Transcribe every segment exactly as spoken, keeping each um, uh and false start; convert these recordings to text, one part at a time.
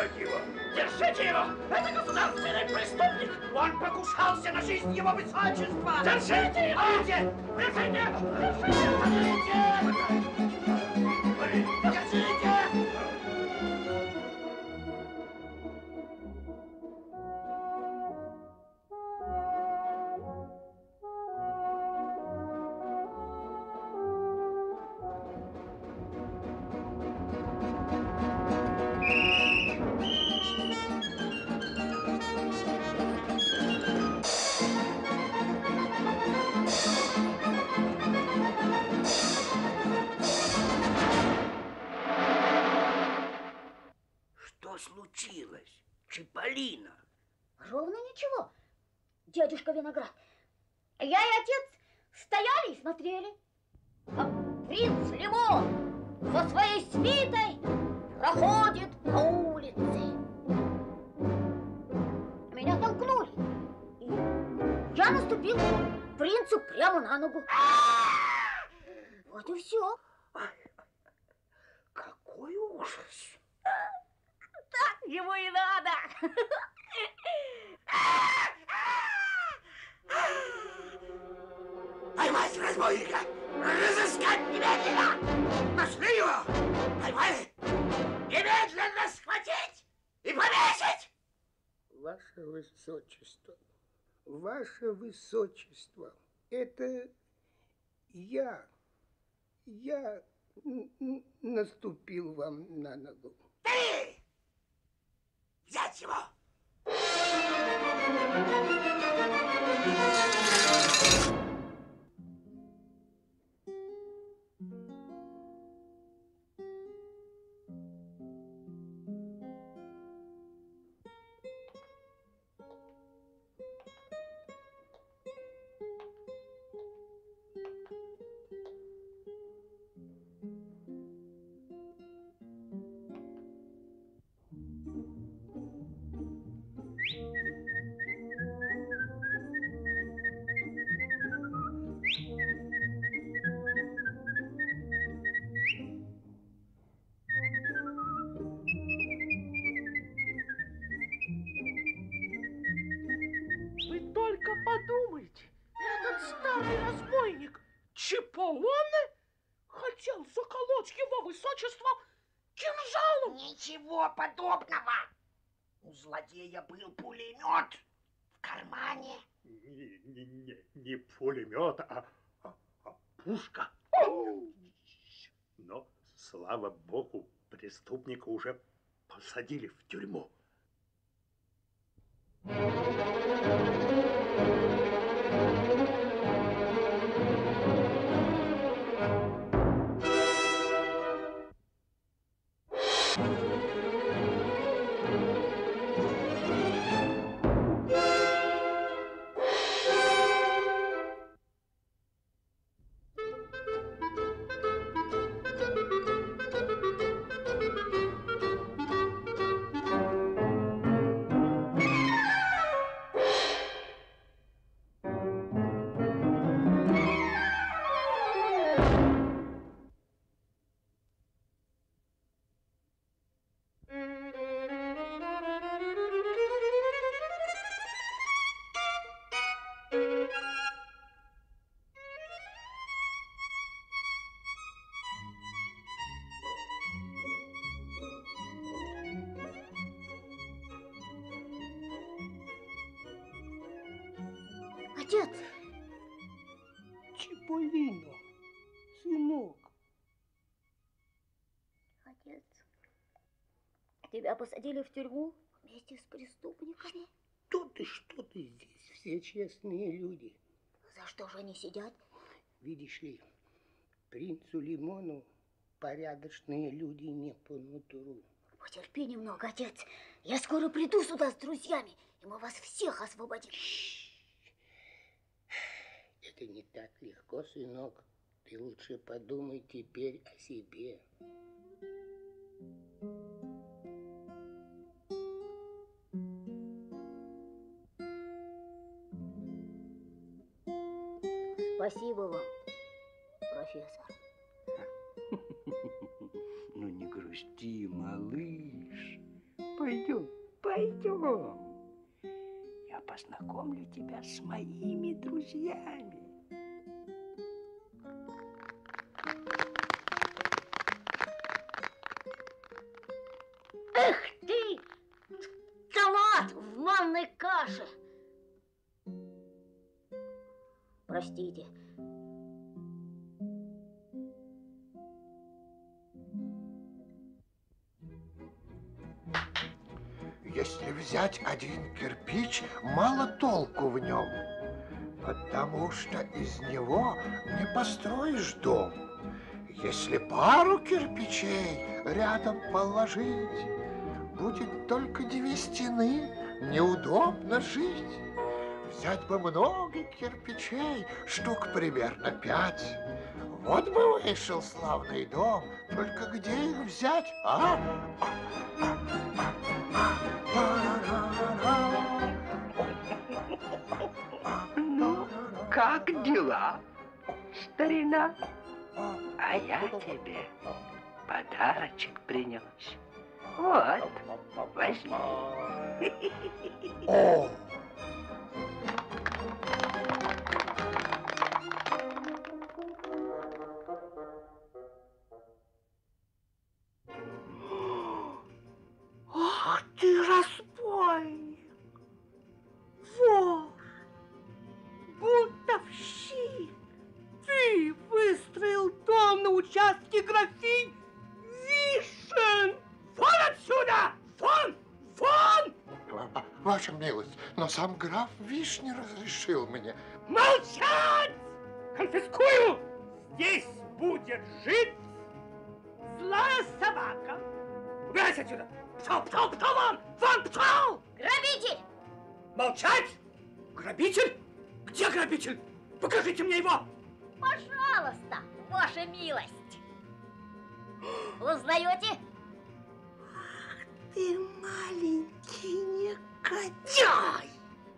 Держите его! Держите его! Это государственный преступник! Он покушался на жизнь его высочества! Держите его! Держите! Держите! Держите! Случилось, Чиполлино? Ровно ничего, дядюшка Виноград. Я и отец стояли и смотрели, а принц Лимон со своей свитой проходит по улице. Меня толкнули, и я наступил принцу прямо на ногу. Вот и все. Какой ужас! Так ему и надо. Поймать разбойника! Разыскать немедленно! Нашли его! Поймали! Немедленно схватить и повесить! Ваше Высочество, Ваше Высочество, это я, я наступил вам на ногу. Ты! Взять его! Подумайте, этот старый разбойник Чиполлино хотел заколоть его высочество кинжалом. Ничего подобного. У злодея был пулемет в кармане. Не, не, не, не пулемет, а, а, а пушка. Но, слава богу, преступника уже посадили в тюрьму. Отец! Чиполлино, сынок. Отец, тебя посадили в тюрьму вместе с преступниками? Что ты, что ты здесь? Все честные люди. За что же они сидят? Видишь ли, принцу Лимону порядочные люди не по нутру. Потерпи немного, отец. Я скоро приду сюда с друзьями, и мы вас всех освободим. Это не так легко, сынок. Ты лучше подумай теперь о себе. Спасибо вам, профессор. Ну не грусти, малыш. пойдем, пойдем. Я познакомлю тебя с моими друзьями. Эх ты, томат в манной каше. Простите. Если взять один кирпич, мало толку в нем, потому что из него не построишь дом. Если пару кирпичей рядом положить, будет только две стены, неудобно жить. Взять бы много кирпичей, штук примерно пять. Вот бы вышел славный дом, только где их взять, а? Ну, как дела, старина? А я тебе подарочек принес. Вот, возьми. О! Ах ты, разбойник, вор, бунтовщик! Ты выстроил дом на участке графинь Вишен! Вон отсюда! Вон! Вон! Ваша милость, но сам граф Виш не разрешил мне. Молчать! Конфискую! Здесь будет жить злая собака. Убирайся отсюда! Пшел, пшел, пшел вон! Вон, пшел! Грабитель! Молчать! Грабитель? Где грабитель? Покажите мне его! Пожалуйста, ваша милость. Узнаете? Ты маленький негодяй!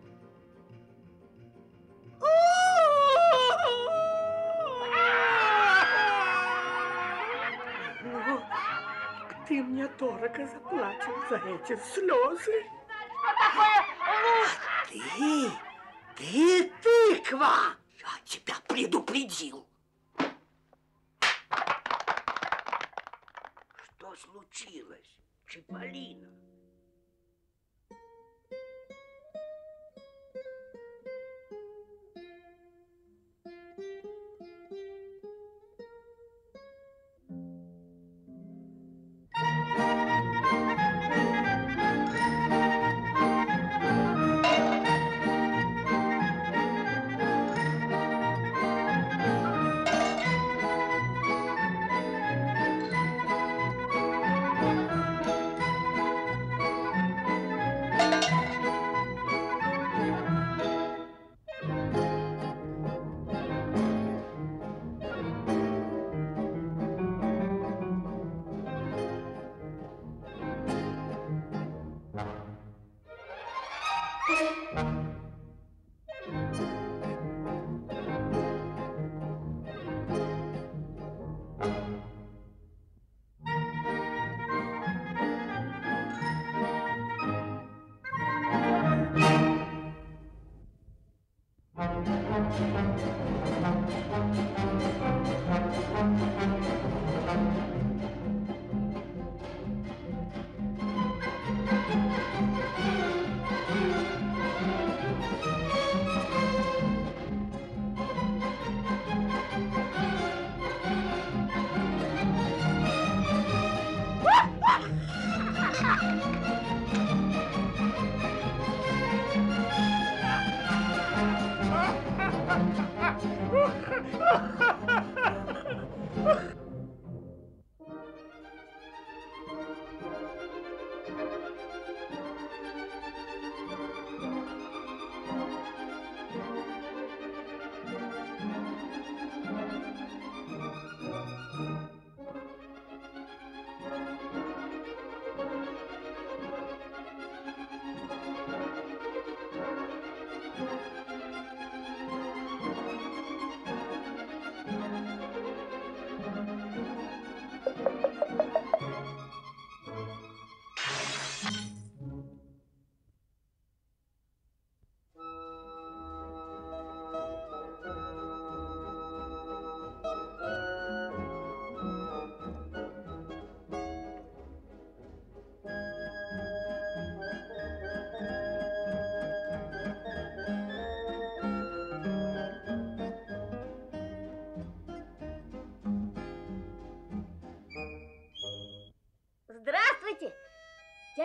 Ну, ты мне дорого заплатил за эти слезы. Что такое? Ты, ты тыква! Я тебя предупредил. Что случилось, Чиполлино?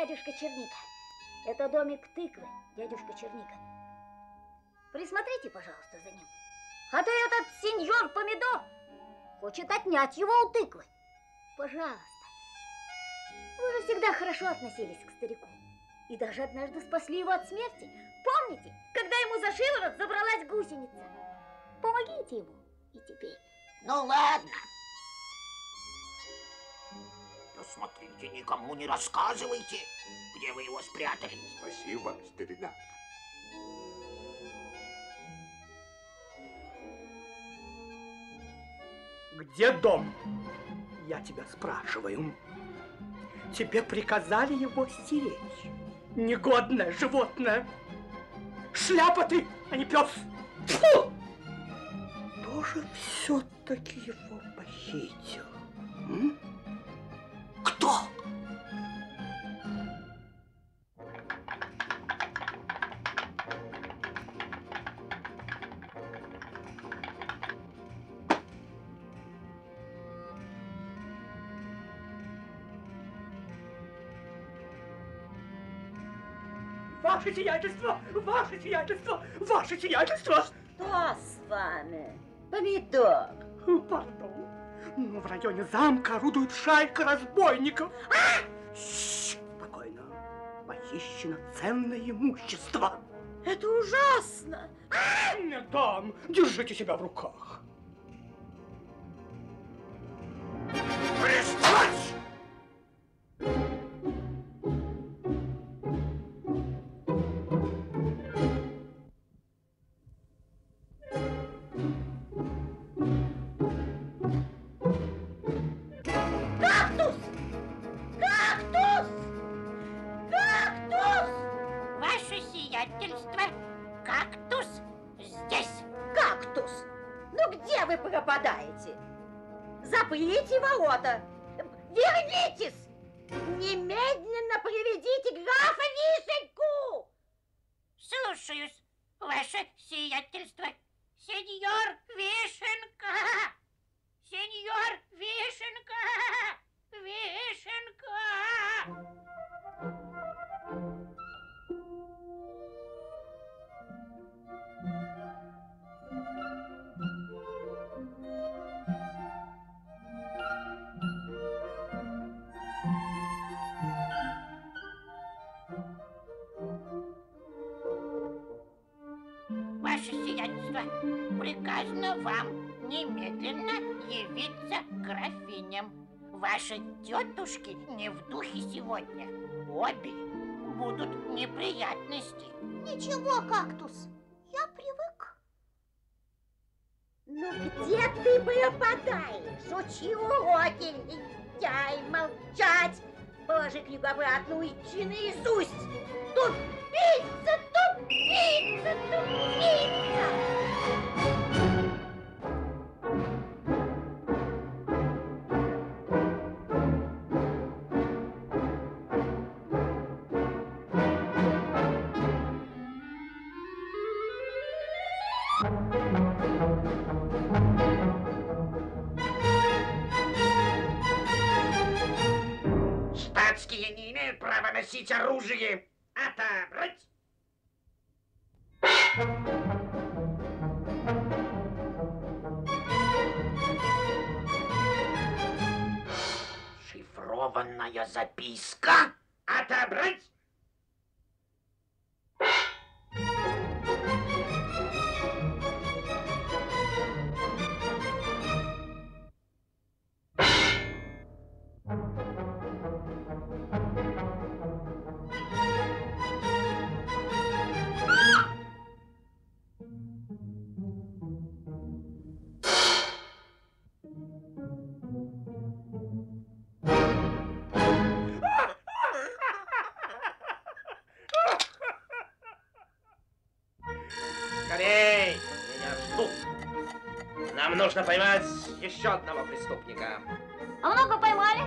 дядюшка Черника. Это домик тыквы, дядюшка Черника. Присмотрите, пожалуйста, за ним. А то этот сеньор Помидор хочет отнять его у тыквы. Пожалуйста. Вы же всегда хорошо относились к старику. И даже однажды спасли его от смерти. Помните, когда ему за шиворот забралась гусеница? Помогите ему и теперь. Ну ладно. Но смотрите, никому не рассказывайте, где вы его спрятали. Спасибо, старина. Где дом? Я тебя спрашиваю. Тебе приказали его стеречь. Негодное животное. Шляпа ты, а не пес. Фу! Кто же все-таки его похитил? М? Кто? Ваше сиятельство! Ваше сиятельство! Ваше сиятельство! Что с вами, Помидор? Пардон. Но в районе замка орудует шайка разбойников. А! Спокойно. Похищено ценное имущество. Это ужасно. Не дам. Держите себя в руках. Престать! Кактус! Кактус! Кактус! Ваше сиятельство, кактус здесь. Кактус! Ну где вы пропадаете? Заприте ворота! Вернитесь! Немедленно приведите графа Вишенку! Слушаюсь, ваше сиятельство. Сеньор Вишенка! Сеньор Вишенка! Вишенка! Ваше сиятельство, приказано вам немедленно явиться к графиням. Ваши тетушки не в духе сегодня. Обе будут неприятности. Ничего, Кактус, я привык. Ну где ты пропадаешь? Учи уроки, лентяй, молчать. Положи книгу обратно, учи наизусть. Тупица, тупица, тупица. Статские не имеют права носить оружие. Отобрать! Шифрованная записка. Отобрать! Скорей! Меня ждут. Нам нужно поймать еще одного преступника. А много поймали?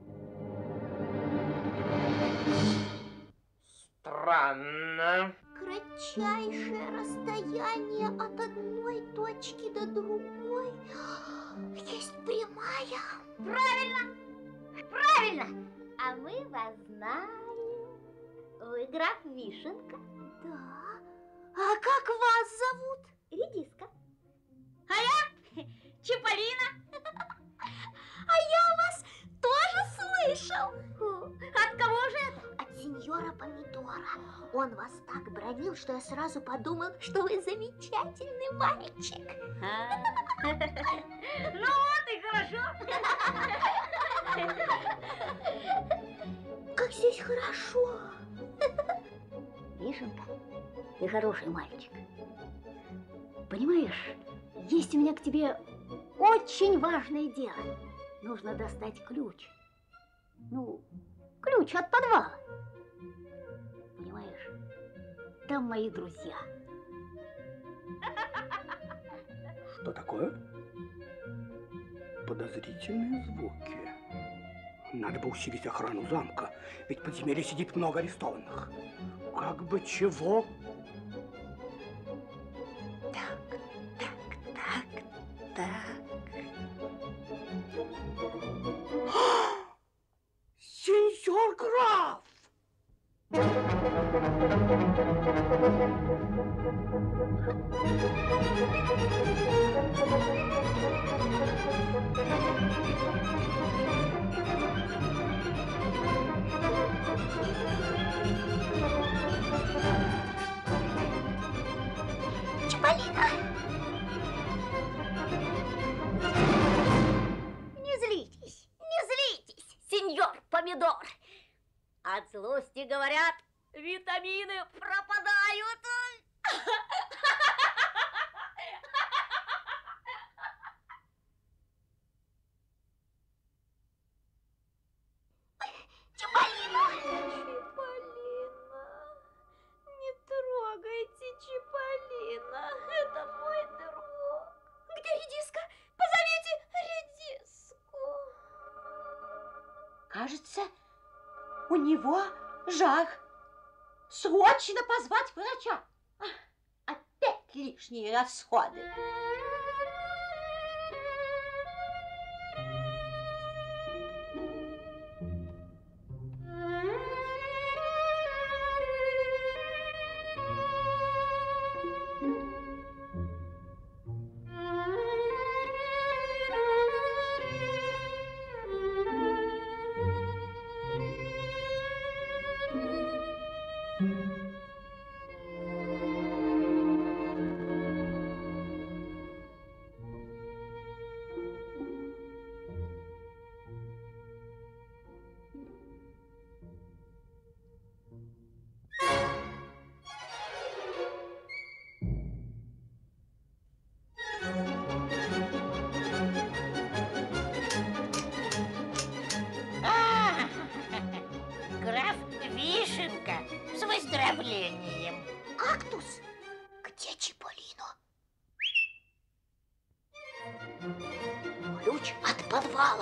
Странно. Крыс кратчайшее расстояние от одной точки до другой есть прямая. Правильно! Правильно! А мы вас знаем. Вы граф Вишенка. Да. А как вас зовут? Редиска. А я Чиполлино. А я вас тоже слышал. От кого же это? От сеньора Помидора. Он вас так бронил, что я сразу подумал, что вы замечательный мальчик. А. Ну вот и хорошо. Как здесь хорошо. Вишенка, ты хороший мальчик. Понимаешь, есть у меня к тебе очень важное дело. Нужно достать ключ. Ну, ключ от подвала. Понимаешь, там мои друзья. Что такое? Подозрительные звуки. Надо бы усилить охрану замка, ведь в подземелье сидит много арестованных. Как бы чего? Так, так, так, так. Сеньор граф! Чиполлино! Не злитесь, не злитесь, сеньор Помидор. От злости, говорят, витамины пропадают. Чиполлино! Чиполлино, не трогайте Чиполлино, это мой друг. Где редиска? Позовите редиску. Кажется, у него жар. Срочно позвать врача. Опять лишние расходы. А, граф Вишенка, с выздоровлением. Кактус, где Чиполлино? Ключ от подвала.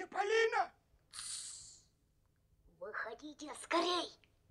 Чиполлино! Выходите скорей!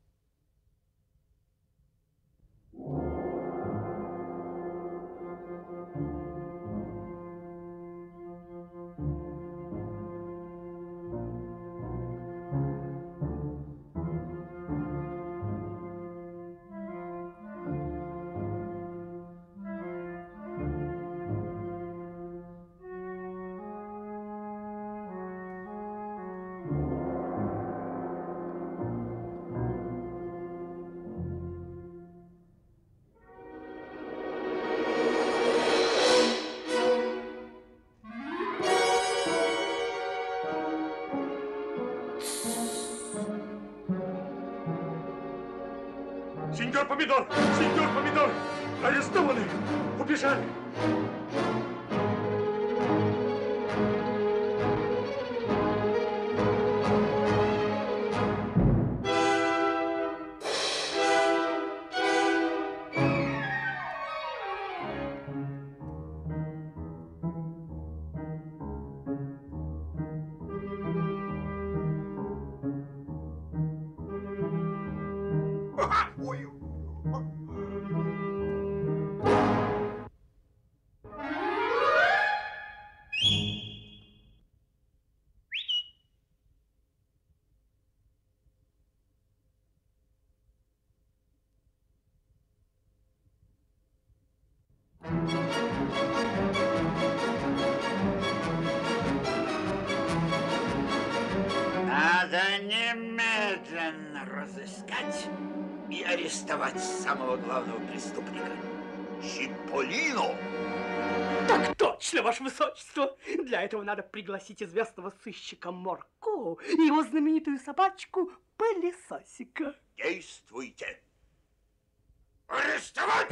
Сеньор Помидор! Сеньор Помидор! Арестованы! Убежали! Ой, Надо немедленно разыскать и арестовать самого главного преступника. Чиполлино! Так точно, ваше высочество. Для этого надо пригласить известного сыщика Морко и его знаменитую собачку Пылесосика. Действуйте! Арестовать!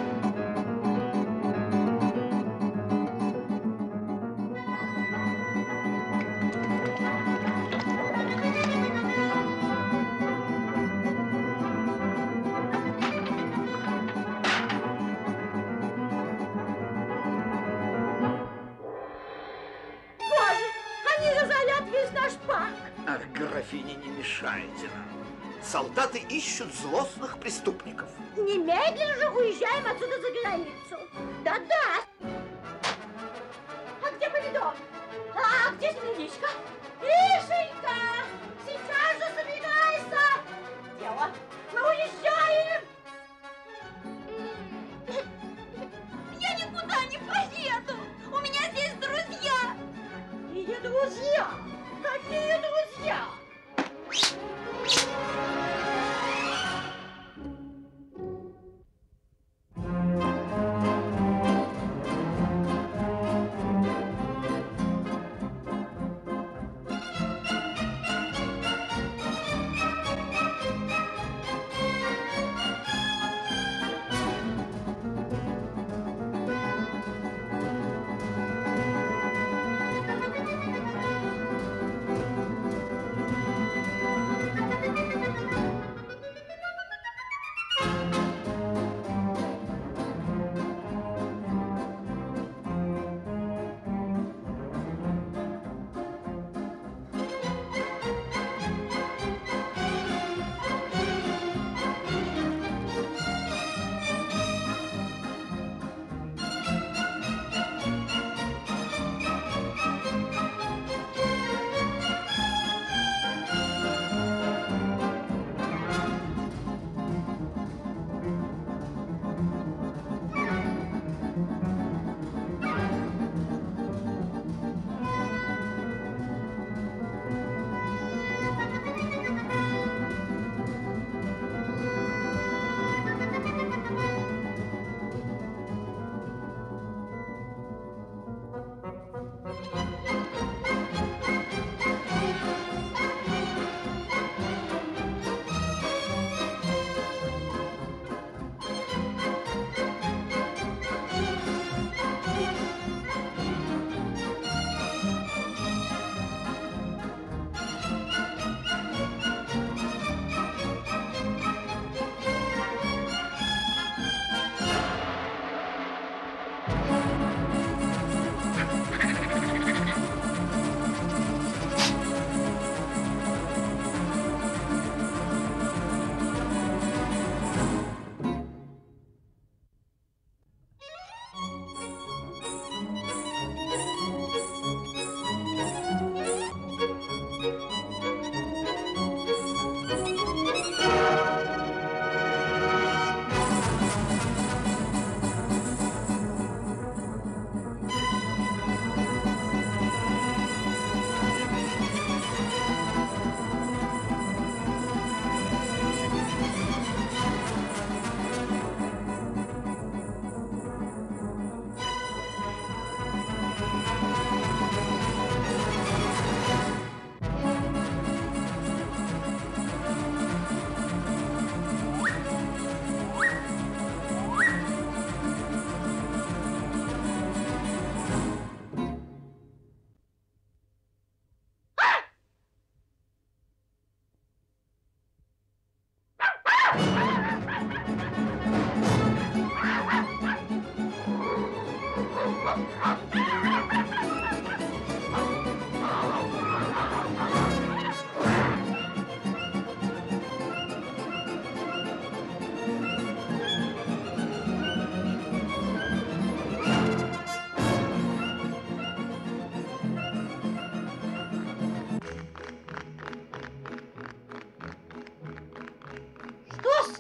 Они разорят весь наш парк. Ах, графиня, не мешайте нам. Солдаты ищут злостных преступников. Немедленно же уезжаем отсюда за границу. Да-да. А где Помидор? А где Снегурочка? Мишенька! Сейчас же собирайся! Дело, мы уезжаем! Я никуда не поеду! У меня здесь друзья! Какие друзья? Какие друзья?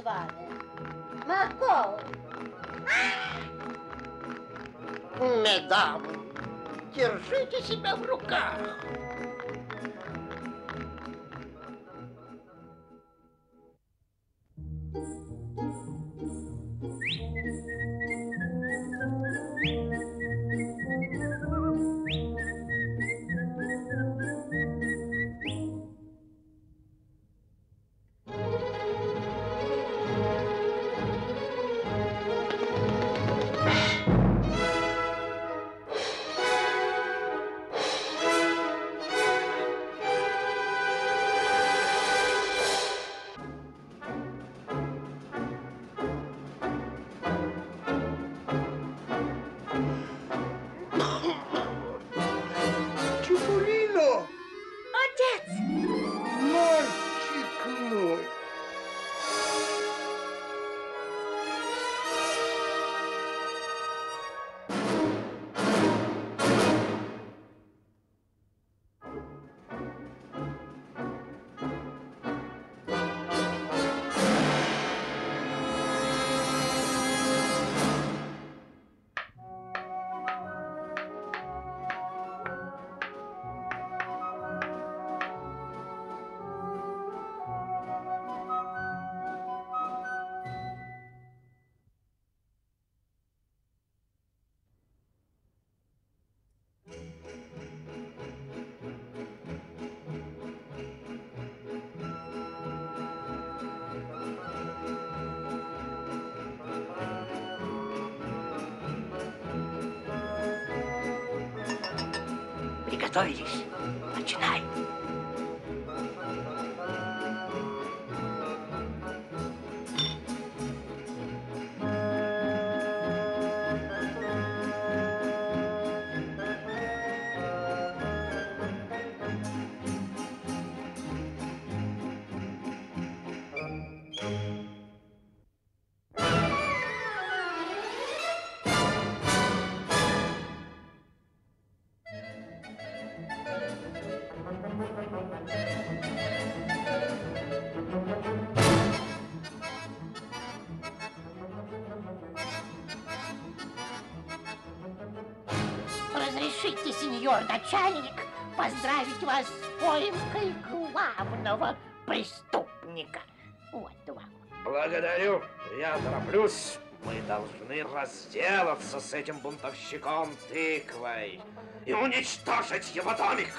званая? Мако. Медам, держите себя в руках. Приготовились. Начинай. Разрешите, сеньор начальник, поздравить вас с поимкой главного преступника. Вот вам. Благодарю. Я тороплюсь. Мы должны разделаться с этим бунтовщиком тыквой и уничтожить его домик.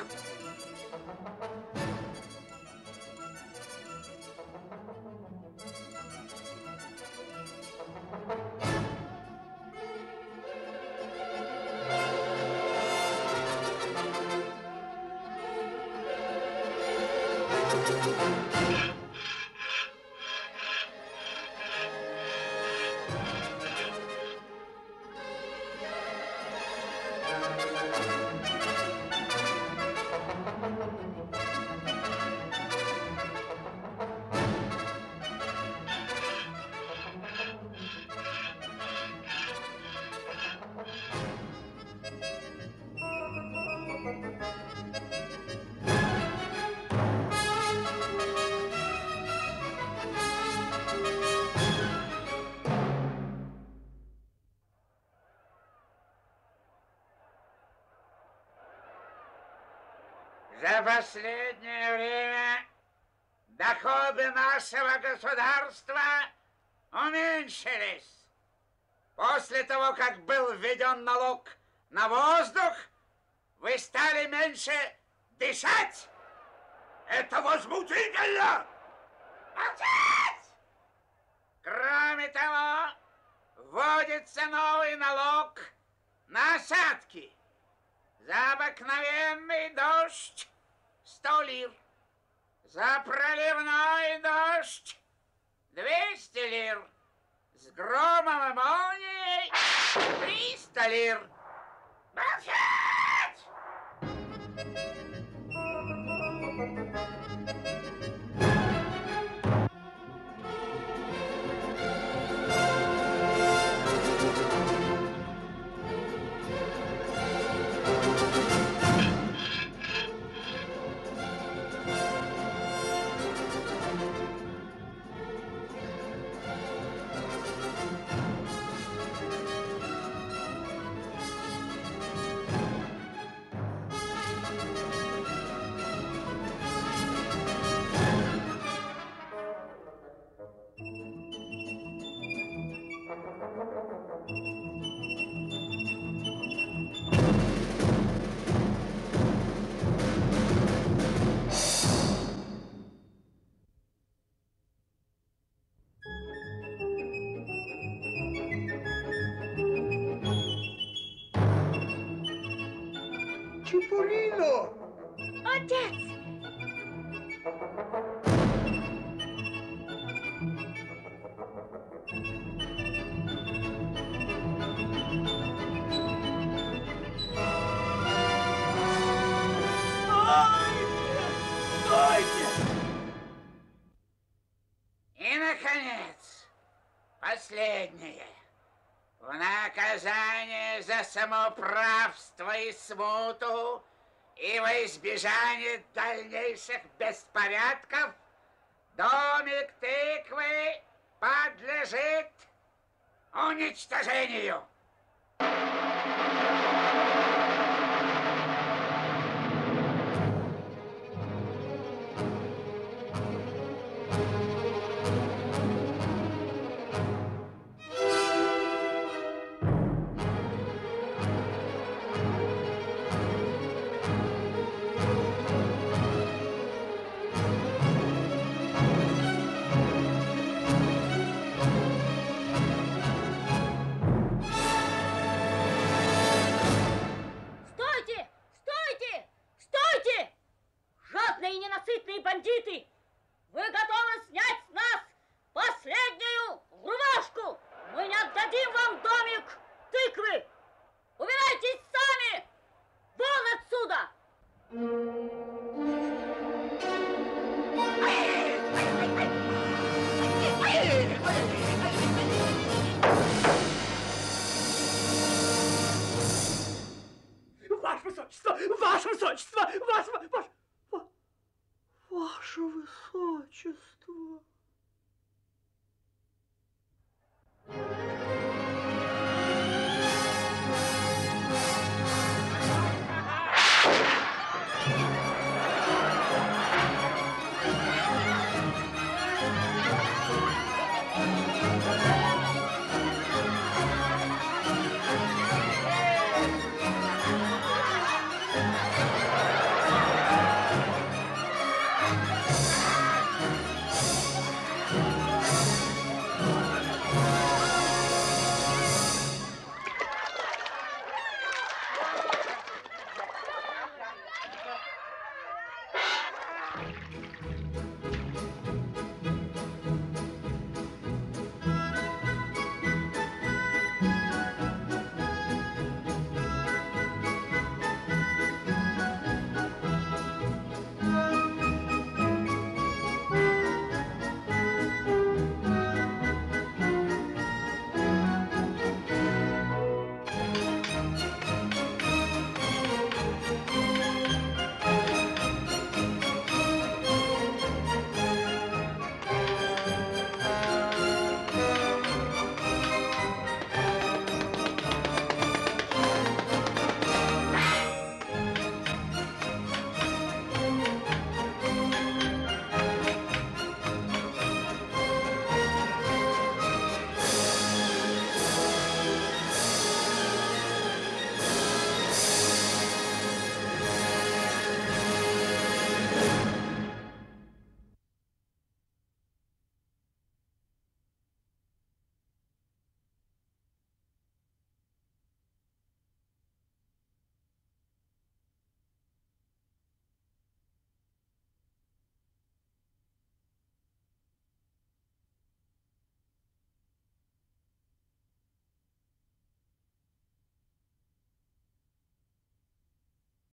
За последнее время доходы нашего государства уменьшились. После того, как был введен налог на воздух, вы стали меньше дышать. Это возмутительно! Молчать! Кроме того, вводится новый налог на осадки. За обыкновенный дождь сто лир. За проливной дождь двести лир. С громом и молнией триста лир. Молчать! Синьорино! Отец! И, наконец, последнее. В наказание за самоуправство и смуту и во избежание дальнейших беспорядков домик тыквы подлежит уничтожению. Стойте! Стойте! Стойте! Жадные и ненасытные бандиты! Вы готовы снять с нас последнюю рубашку? Мы не отдадим вам домик тыквы! Убирайтесь сами! Вон отсюда! Ваше высочество! Ваше высочество! Ваше... Ваше... Ваше высочество!